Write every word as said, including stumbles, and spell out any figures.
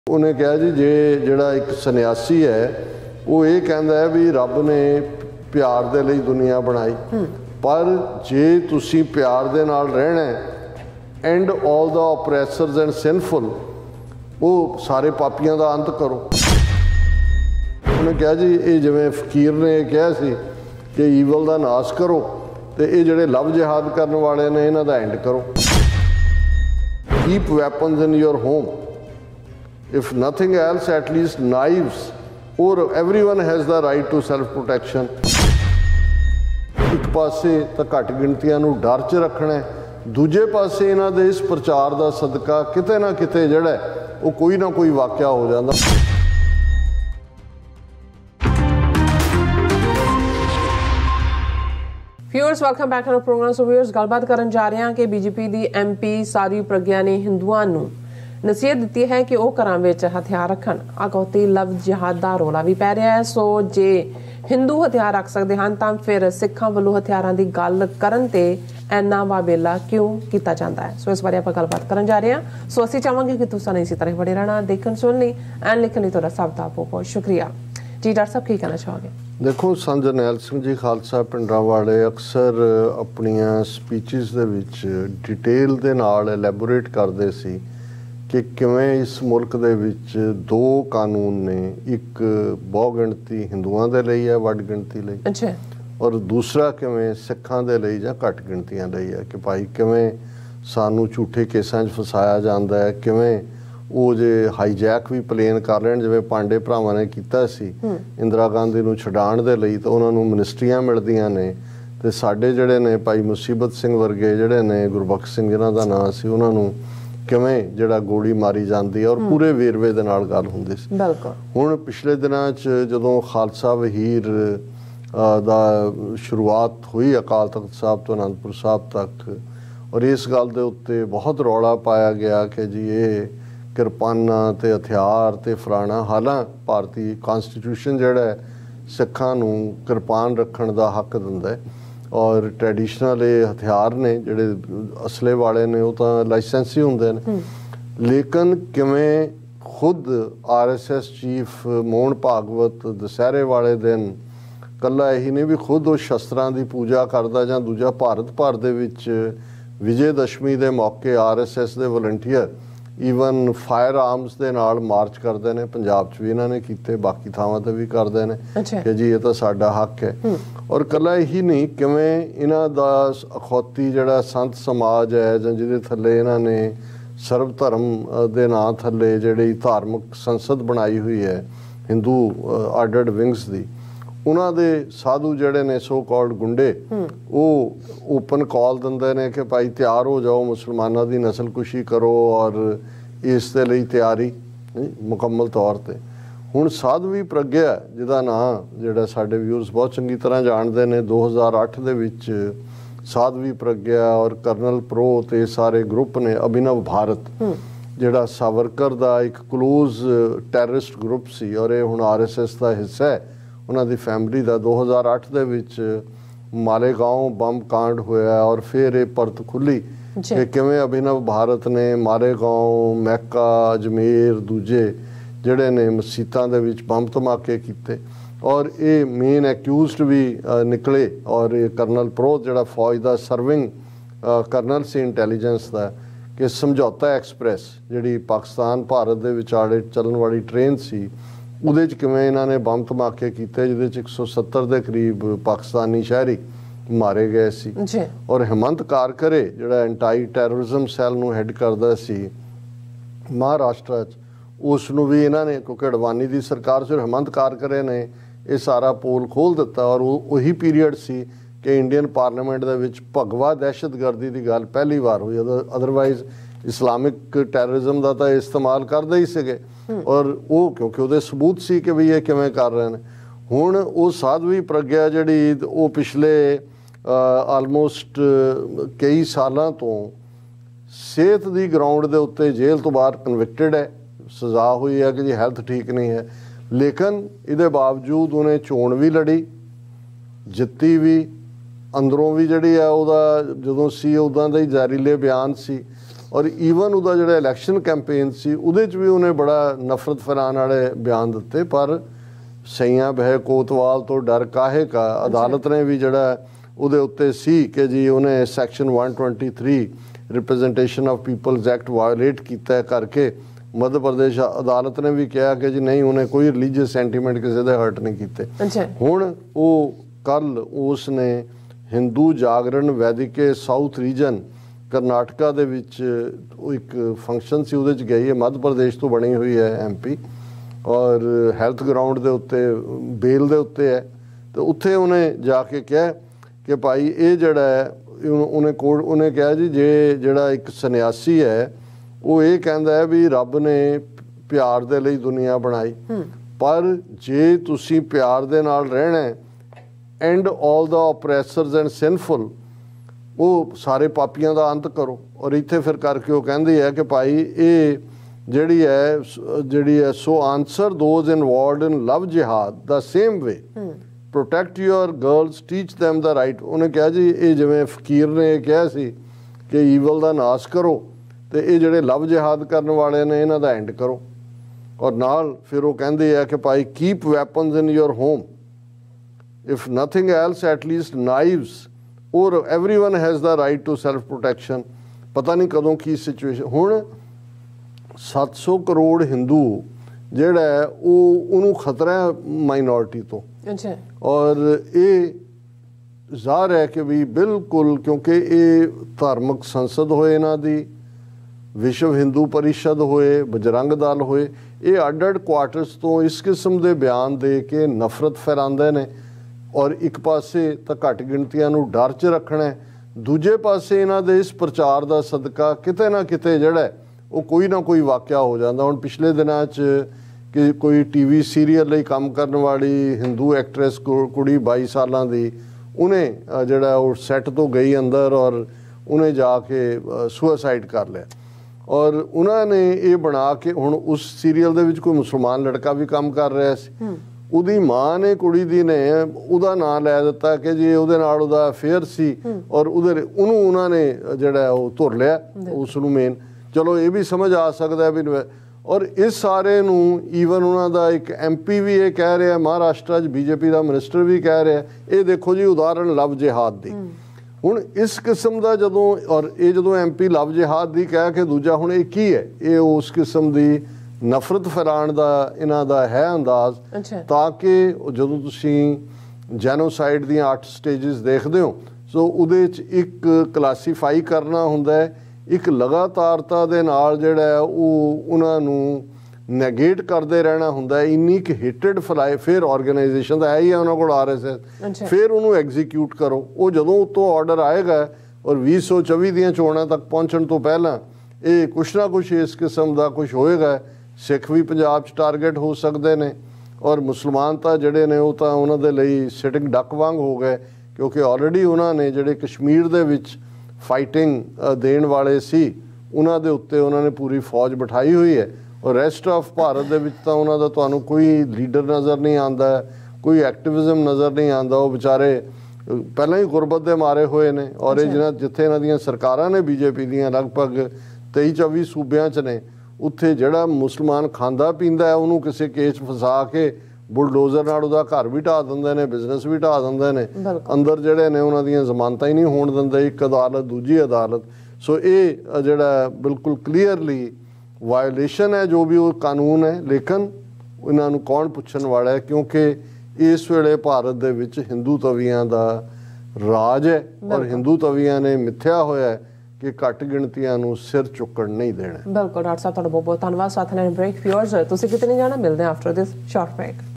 उन्हें कहा जी जे जिहड़ा एक सन्यासी है वो ये कहता है भी रब ने प्यार दे लई दुनिया बनाई, पर जे तुसी प्यार दे नाल रहना है and all the oppressors and sinful वो सारे पापियां दा अंत करो। उन्हें कहा जी ये जिवें फकीर ने कहा सी कि ईवल दा नाश करो तो ये जिहड़े लव जिहाद करने वाले ने इन्हां दा एंड करो। Keep weapons in your home, if nothing else at least knives, or everyone has the right to self protection। एक पासे तो घट गिनतियां नूं डर च रखना है, दूजे पासे इन्हां दे इस प्रचार दा सदका किते ना किते जिहड़ा वो कोई ना कोई वाकया हो जाता। Viewers welcome back to program. So viewers गलबात करन जा रहे हैं कि बीजेपी दी एमपी साध्वी प्रज्ञा ने हिंदुआं नूं नसीहत दी है कि वह घर में हथियार रखन। अगौती लव जिहाद का रौला भी पै रहा है। सो जे हिंदू हथियार रख सकते हैं तो फिर सिखां वालों हथियारों की गल करन ते इन्ना वाबेला क्यों किया जाता है। सो इस बारे आप गलबात करन जा रहे हैं। सो असीं चाहांगे कि तुसीं इसी तरह बड़े रहना, देखन सुन ली एंड लिखन लई तुहाडा सब दा बहुत बहुत शुक्रिया जी। डॉक्टर साहब की कहना चाहोगे? देखो संत जरनैल सिंह जी खालसा पिंडरांवाले अक्सर अपनियां स्पीचिज़ दे विच डिटेल दे नाल एलैबोरेट करदे सी कि किवें इस मुल्क दे विच दो कानून ने, एक बहु गिणती हिंदुआं दे लई है वड गिणती लई, अच्छा, और दूसरा किवें सिखां दे लई जां घट गिणतियां लई है कि भाई किवें सानू झूठे केसां 'च फसाया जांदा है, किवें वो जे हाईजैक भी प्लेन कर लैण जिवें पांडे भरावां ने कीता सी इंदिरा गांधी नूं छडाण दे लई, तो उन्हां नूं मिनिस्ट्रियां मिलदियां ने ते साडे जिहड़े ने भाई मुसीबत सिंह वर्गे जिहड़े ने गुरबख्श सिंह जिन्हां दा नां सी उन्हां नूं किवें जिहड़ा गोली मारी जाती है और पूरे वेरवे दे नाल गल हुंदी सी। हुण पिछले दिनां च जदों खालसा वहीर दा शुरुआत हुई अकाल तख्त साहब तो आनंदपुर साहब तक, और इस गल दे उत्ते बहुत रौला पाया गया कि जी ये किरपाना ते हथियार ते फलाना, हालां भारती कॉन्स्टिट्यूशन जिहड़ा है सिखां नूं किरपान रखण दा हक दिंदा है और ट्रैडिशनल ये हथियार ने जिहड़े असले वाले ने वो तो लाइसेंसी हुंदे ने, लेकिन किवें खुद R S S chief Mohan Bhagwat दशहरे वाले दिन कल्ला यही नहीं भी खुद वो शस्त्रां दी पूजा करदा, जां दूजा भारत भर दे विच विजय दशमी दे मौके आर एस एस दे वलंटियर ईवन फायर आर्म्स दे नाल मार्च करते हैं। पंजाब च भी इन्हां ने कीते, बाकी थावां ते भी करते हैं कि जी ये तो साडा हक है। और कला यही नहीं किवें इन्हां दा अखौती जिहड़ा संत समाज है जां जिहदे थल्ले इन्हां ने सर्व धर्म दे नां थल्ले जिहड़ी धार्मिक संसद बनाई हुई है हिंदू आर्डर्ड विंग्स दी, उन्हां दे साधु जिहड़े ने सो कॉल्ड गुंडे वो ओपन कॉल दिंदे ने कि भाई तैयार हो जाओ, मुसलमानां दी नस्लकुशी करो और इस दे लई तैयारी मुकम्मल तौर ते। हुण साधवी प्रज्ञा जिहदा नां जिहड़ा साडे व्यूअर्स बहुत चंगी तरह जानते हैं, दो हज़ार अठ दे विच साधवी प्रज्ञा और कर्नल प्रो ते सारे ग्रुप ने अभिनव भारत जिहड़ा सावरकर दा एक क्लोज टैररिस्ट ग्रुप सी और ये हुण आर एस एस का हिस्सा है उन्हां दी फैमिली दा। दो हज़ार अठ दे विच मालेगांव बंब कांड होया और फिर ये परत खुली कि किवें अभिनव भारत ने मालेगांव, मैका, अजमेर दूजे जिहड़े ने मसीतां दे विच बंब धमाके कीते और ये मेन एक्यूज्ड भी निकले। और ये कर्नल प्रो जिहड़ा फौज दा सर्विंग कर्नल सी इंटैलीजेंस दा कि समझौता एक्सप्रैस जिहड़ी पाकिस्तान भारत दे विचाले चलन वाली ट्रेन सी उहदे च किवें इन्हां ने बंब धमाके कीते जिहदे च एक सौ सत्तर दे करीब पाकिस्तानी शहरी मारे गए सी। और हेमंत कारकरे जिहड़ा एंटाई टैररिज्म सैल नूं हैड करदा सी महाराष्ट्र च, उसनूं भी इन्हां ने क्योंकि अडवानी दी सरकार से हेमंत कारकरे ने ये सारा पोल खोल दिता। और वही पीरीयड सी कि इंडियन पार्लीमेंट दे विच भगवा दहशतगर्दी की गल पहली बार हुई, अदरवाइज इस्लामिक टैररिज्म का तो इस्तेमाल करते ही सीगे और वो क्योंकि वो सबूत सी कि भी ये किवें कर रहे हैं। हुण वो साधवी प्रज्ञा जिहड़ी वो पिछले आलमोस्ट कई सालों तो सेहत की ग्राउंड के उत्ते जेल तो बाहर कन्विक्टेड है, सज़ा हुई है कि जी हैल्थ ठीक नहीं है, लेकिन इहदे बावजूद उन्हें चोण भी लड़ी, जित्ती भी, अंदरों भी जिहड़ी है उहदा जदों सी उदां दा ही जहरीले बयान सी ਔਰ ਈਵਨ ਉਹਦਾ ਜਿਹੜਾ ਇਲੈਕਸ਼ਨ ਕੈਂਪੇਨ ਸੀ ਉਹਦੇ 'ਚ ਵੀ ਉਹਨੇ ਬੜਾ ਨਫ਼ਰਤ ਫੈਲਾਉਣ ਵਾਲੇ ਬਿਆਨ ਦਿੱਤੇ। ਪਰ ਸਈਆਂ ਬਹਿ ਕੋਤਵਾਲ ਤੋਂ ਡਰ ਕਾਹੇ ਕਾ, ਅਦਾਲਤ ਨੇ ਵੀ ਜਿਹੜਾ ਉਹਦੇ ਉੱਤੇ ਸੀ ਕਿ ਜੀ ਉਹਨੇ ਸੈਕਸ਼ਨ ਇੱਕ ਸੌ तेईस representation of peoples act violate ਕੀਤਾ ਕਰਕੇ ਮੱਧ ਪ੍ਰਦੇਸ਼ ਅਦਾਲਤ ਨੇ ਵੀ ਕਿਹਾ ਕਿ ਜੀ ਨਹੀਂ ਉਹਨੇ ਕੋਈ ਰਿਲੀਜੀਅਸ ਸੈਂਟੀਮੈਂਟ ਕਿਸੇ ਦੇ ਹਰਟ ਨਹੀਂ ਕੀਤੇ। ਹੁਣ ਉਹ ਕੱਲ ਉਸ ਨੇ ਹਿੰਦੂ ਜਾਗਰਣ ਵੈਦਿਕੇ ਸਾਊਥ ਰੀਜਨ ਕਰਨਾਟਕਾ ਦੇ ਵਿੱਚ ਇੱਕ ਫੰਕਸ਼ਨ ਸੀ, ਉਹਦੇ 'ਚ ਗਈ ਹੈ। ਮੱਧ ਪ੍ਰਦੇਸ਼ ਤੋਂ ਬਣੀ ਹੋਈ ਹੈ ਐਮ ਪੀ ਔਰ ਹੈਲਥ ਗਰਾਊਂਡ ਦੇ ਉੱਤੇ ਬੇਲ ਦੇ ਉੱਤੇ ਹੈ। ਤੇ ਉੱਥੇ ਉਹਨੇ ਜਾ ਕੇ ਕਿਹਾ ਕਿ ਭਾਈ ਇਹ ਜਿਹੜਾ ਹੈ ਉਹਨੇ ਕੋਡ ਉਹਨੇ ਕਿਹਾ ਜੀ ਜੇ ਜਿਹੜਾ ਇੱਕ ਸੰਨਿਆਸੀ ਹੈ ਉਹ ਇਹ ਕਹਿੰਦਾ ਹੈ ਵੀ ਰੱਬ ਨੇ ਪਿਆਰ ਦੇ ਲਈ ਦੁਨੀਆ ਬਣਾਈ, ਪਰ ਜੇ ਤੁਸੀਂ ਪਿਆਰ ਦੇ ਨਾਲ ਰਹਿਣਾ ਐਂਡ ਆਲ ਦਾ ਓਪਰੈਸਰਸ ਐਂਡ ਸਿਨਫੁਲ, ਉਹ ਸਾਰੇ ਪਾਪੀਆਂ ਦਾ ਅੰਤ ਕਰੋ। ਔਰ ਇੱਥੇ ਫਿਰ ਕਰਕੇ ਉਹ ਕਹਿੰਦੀ ਹੈ ਕਿ ਭਾਈ ਇਹ ਜਿਹੜੀ ਹੈ ਜਿਹੜੀ ਹੈ so answer those involved in love jihad ਦਾ same way, protect your girls, teach them the right. ਉਹਨੇ ਕਿਹਾ ਜੀ ਇਹ ਜਿਵੇਂ ਫਕੀਰ ਨੇ ਇਹ ਕਿਹਾ ਸੀ ਕਿ ਈਵਲ ਦਾ ਨਾਸ਼ ਕਰੋ, ਤੇ ਇਹ ਜਿਹੜੇ ਲਵ ਜਿਹਾਦ ਕਰਨ ਵਾਲੇ ਨੇ ਇਹਨਾਂ ਦਾ ਐਂਡ ਕਰੋ। ਔਰ ਨਾਲ ਫਿਰ ਉਹ ਕਹਿੰਦੇ ਆ ਕਿ ਭਾਈ keep weapons in your home, if nothing else at least knives, ਔਰ everyone has the right to self protection. ਪਤਾ ਨਹੀਂ ਕਦੋਂ ਕੀ ਸਿਚੁਏਸ਼ਨ। ਹੁਣ ਸੱਤ ਸੌ ਕਰੋੜ ਹਿੰਦੂ ਜਿਹੜਾ ਹੈ ਉਹ ਉਹਨੂੰ ਖਤਰਾ ਹੈ ਮਾਈਨੋਰਿਟੀ ਤੋਂ। ਅੱਛਾ। ਔਰ ਇਹ ਜ਼ਾਹਰ ਹੈ ਕਿ ਵੀ ਬਿਲਕੁਲ ਕਿਉਂਕਿ ਇਹ ਧਾਰਮਿਕ ਸੰਸਦ ਹੋਏ ਇਹਨਾਂ ਦੀ, ਵਿਸ਼ਵ ਹਿੰਦੂ ਪਰਿਸ਼ਦ ਹੋਏ, ਬਜਰੰਗ ਦਲ ਹੋਏ, ਇਹ ਅੱਡ ਅੱਡ ਕੁਆਟਰਸ ਤੋਂ ਇਸ ਕਿਸਮ ਦੇ ਬਿਆਨ ਦੇ ਕੇ ਨਫ਼ਰਤ ਫੈਲਾਉਂਦੇ ਨੇ। ਔਰ ਇੱਕ ਪਾਸੇ ਤਾਂ ਘੱਟ ਗਿਣਤੀਆਂ ਨੂੰ ਡਰ 'ਚ ਰੱਖਣਾ, ਦੂਜੇ ਪਾਸੇ ਇਹਨਾਂ ਦੇ ਇਸ ਪ੍ਰਚਾਰ ਦਾ ਸਦਕਾ ਕਿਤੇ ਨਾ ਕਿਤੇ ਜਿਹੜਾ ਉਹ ਕੋਈ ਨਾ ਕੋਈ ਵਾਕਿਆ ਹੋ ਜਾਂਦਾ। ਹੁਣ ਪਿਛਲੇ ਦਿਨਾਂ 'ਚ ਕਿ ਕੋਈ ਟੀ ਵੀ ਸੀਰੀਅਲ ਲਈ ਕੰਮ ਕਰਨ ਵਾਲੀ ਹਿੰਦੂ ਐਕਟਰੈਸ ਕੁੜੀ ਬਾਈ ਸਾਲਾਂ ਦੀ, ਉਹਨੇ ਜਿਹੜਾ ਉਹ ਸੈੱਟ ਤੋਂ ਗਈ ਅੰਦਰ ਔਰ ਉਹਨੇ ਜਾ ਕੇ ਸੁਸਾਈਡ ਕਰ ਲਿਆ। ਔਰ ਉਹਨਾਂ ਨੇ ਇਹ ਬਣਾ ਕੇ ਹੁਣ ਉਸ ਸੀਰੀਅਲ ਦੇ ਵਿੱਚ ਕੋਈ ਮੁਸਲਮਾਨ ਲੜਕਾ ਵੀ ਕੰਮ ਕਰ ਰਿਹਾ ਸੀ, ਉਹਦੀ ਮਾਂ ਨੇ ਕੁੜੀ ਦੀ ਨੇ ਉਹਦਾ ਨਾਂ ਲੈ ਦਿੱਤਾ ਕਿ ਜੀ ਉਹਦੇ ਨਾਲ ਉਹਦਾ ਅਫੇਅਰ ਸੀ ਔਰ ਉਹਦੇ ਉਹਨੂੰ ਉਹਨਾਂ ਨੇ ਜਿਹੜਾ ਉਹ ਧੁਰ ਲਿਆ ਉਸ ਨੂੰ ਮੇਨ। ਚਲੋ ਇਹ ਵੀ ਸਮਝ ਆ ਸਕਦਾ ਵੀ। ਔਰ ਇਸ ਸਾਰੇ ਨੂੰ ਈਵਨ ਉਹਨਾਂ ਦਾ ਇੱਕ ਐਮ ਪੀ ਵੀ ਇਹ ਕਹਿ ਰਿਹਾ, ਮਹਾਰਾਸ਼ਟਰ 'ਚ ਬੀਜੇਪੀ ਦਾ ਮਿਨਿਸਟਰ ਵੀ ਕਹਿ ਰਿਹਾ, ਇਹ ਦੇਖੋ ਜੀ ਉਦਾਹਰਣ ਲਵ ਜਿਹਾਦ ਦੀ। ਹੁਣ ਇਸ ਕਿਸਮ ਦਾ ਜਦੋਂ ਔਰ ਇਹ ਜਦੋਂ ਐਮ ਪੀ ਲਵ ਜਿਹਾਦ ਦੀ ਕਹਿ ਕੇ ਦੂਜਾ ਹੁਣ ਇਹ ਕੀ ਹੈ, ਇਹ ਉਸ ਕਿਸਮ ਦੀ ਨਫ਼ਰਤ ਫੈਲਾਉਣ ਦਾ ਇਹਨਾਂ ਦਾ ਹੈ ਅੰਦਾਜ਼, ਤਾਂ ਕਿ ਜਦੋਂ ਤੁਸੀਂ ਜੈਨੋਸਾਈਡ ਦੀਆਂ ਅੱਠ ਸਟੇਜਿਸ ਦੇਖਦੇ ਹੋ ਸੋ ਉਹਦੇ 'ਚ ਇੱਕ ਕਲਾਸੀਫਾਈ ਕਰਨਾ ਹੁੰਦਾ ਹੈ, ਇੱਕ ਲਗਾਤਾਰਤਾ ਦੇ ਨਾਲ ਜਿਹੜਾ ਉਹ ਉਹਨਾਂ ਨੂੰ ਨੈਗੇਟ ਕਰਦੇ ਰਹਿਣਾ ਹੁੰਦਾ ਹੈ। ਇੰਨੀ ਕੁ ਹਿੱਟਡ ਫਲਾਈ ਫਿਰ ਆਰਗੇਨਾਈਜੇਸ਼ਨ ਦਾ ਹੈ ਹੀ ਹੈ ਉਹਨਾਂ ਕੋਲ ਆਰ ਐਸ ਐਸ, ਫਿਰ ਉਹਨੂੰ ਐਗਜ਼ੀਕਿਊਟ ਕਰੋ। ਉਹ ਜਦੋਂ ਉੱਤੋਂ ਆਰਡਰ ਆਏਗਾ ਔਰ ਵੀਹ ਸੌ ਚੌਵੀ ਦੀਆਂ ਚੋਣਾਂ ਤੱਕ ਪਹੁੰਚਣ ਤੋਂ ਪਹਿਲਾਂ ਇਹ ਕੁਛ ਨਾ ਕੁਛ ਇਸ ਕਿਸਮ ਦਾ ਕੁਛ ਹੋਏਗਾ। ਸਿੱਖ ਵੀ ਪੰਜਾਬ 'ਚ ਟਾਰਗੇਟ ਹੋ ਸਕਦੇ ਨੇ ਔਰ ਮੁਸਲਮਾਨ ਤਾਂ ਜਿਹੜੇ ਨੇ ਉਹ ਤਾਂ ਉਹਨਾਂ ਦੇ ਲਈ ਸਿਟਿੰਗ ਡੱਕ ਵਾਂਗ ਹੋ ਗਏ, ਕਿਉਂਕਿ ਆਲਰੇਡੀ ਉਹਨਾਂ ਨੇ ਜਿਹੜੇ ਕਸ਼ਮੀਰ ਦੇ ਵਿੱਚ ਫਾਈਟਿੰਗ ਦੇਣ ਵਾਲੇ ਸੀ ਉਹਨਾਂ ਦੇ ਉੱਤੇ ਉਹਨਾਂ ਨੇ ਪੂਰੀ ਫੌਜ ਬਿਠਾਈ ਹੋਈ ਹੈ। ਔਰ ਰੈਸਟ ਆਫ ਭਾਰਤ ਦੇ ਵਿੱਚ ਤਾਂ ਉਹਨਾਂ ਦਾ ਤੁਹਾਨੂੰ ਕੋਈ ਲੀਡਰ ਨਜ਼ਰ ਨਹੀਂ ਆਉਂਦਾ, ਕੋਈ ਐਕਟਿਵਿਜ਼ਮ ਨਜ਼ਰ ਨਹੀਂ ਆਉਂਦਾ। ਉਹ ਵਿਚਾਰੇ ਪਹਿਲਾਂ ਹੀ ਗੁਰਬਤ ਦੇ ਮਾਰੇ ਹੋਏ ਨੇ। ਔਰ ਇਹ ਜਿਹਨਾਂ ਜਿੱਥੇ ਇਹਨਾਂ ਦੀਆਂ ਸਰਕਾਰਾਂ ਨੇ ਬੀਜੇਪੀ ਦੀਆਂ ਲਗਭਗ ਤੇਈ ਚੌਵੀ ਸੂਬਿਆਂ 'ਚ ਨੇ, ਉੱਥੇ ਜਿਹੜਾ ਮੁਸਲਮਾਨ ਖਾਂਦਾ ਪੀਂਦਾ ਹੈ ਉਹਨੂੰ ਕਿਸੇ ਕੇਸ 'ਚ ਫਸਾ ਕੇ ਬੁਲਡੋਜ਼ਰ ਨਾਲ ਉਹਦਾ ਘਰ ਵੀ ਢਾਹ ਦਿੰਦੇ ਨੇ, ਬਿਜ਼ਨਸ ਵੀ ਢਾਹ ਦਿੰਦੇ ਨੇ, ਅੰਦਰ ਜਿਹੜੇ ਨੇ ਉਹਨਾਂ ਦੀਆਂ ਜ਼ਮਾਨਤਾਂ ਹੀ ਨਹੀਂ ਹੋਣ ਦਿੰਦੇ, ਇੱਕ ਅਦਾਲਤ ਦੂਜੀ ਅਦਾਲਤ। ਸੋ ਇਹ ਜਿਹੜਾ ਬਿਲਕੁਲ ਕਲੀਅਰਲੀ ਵਾਇਓਲੇਸ਼ਨ ਹੈ ਜੋ ਵੀ ਉਹ ਕਾਨੂੰਨ ਹੈ। ਲੇਕਿਨ ਇਹਨਾਂ ਨੂੰ ਕੌਣ ਪੁੱਛਣ ਵਾਲਾ ਹੈ, ਕਿਉਂਕਿ ਇਸ ਵੇਲੇ ਭਾਰਤ ਦੇ ਵਿੱਚ ਹਿੰਦੂ ਤਵੀਆਂ ਦਾ ਰਾਜ ਹੈ ਔਰ ਹਿੰਦੂ ਤਵੀਆਂ ਨੇ ਮਿੱਥਿਆ ਹੋਇਆ ਹੈ ਕਿ ਘੱਟ ਗਿਣਤੀਆਂ ਨੂੰ ਸਿਰ ਚੁੱਕਣ ਨਹੀਂ ਦੇਣਾ। ਬਿਲਕੁਲ ਡਾਕਟਰ ਸਾਹਿਬ, ਤੁਹਾਡਾ ਬਹੁਤ ਬਹੁਤ ਧੰਨਵਾਦ। ਸਾਥ ਨਾਲ ਬ੍ਰੇਕ ਵਿਊਅਰਸ, ਤੁਸੀਂ ਕਿਤੇ ਨਹੀਂ ਜਾਣਾ, ਮਿਲਦੇ ਹਾਂ ਆਫਟਰ ਦਿਸ ਸ਼ਾਰਟ ਬ੍ਰੇਕ।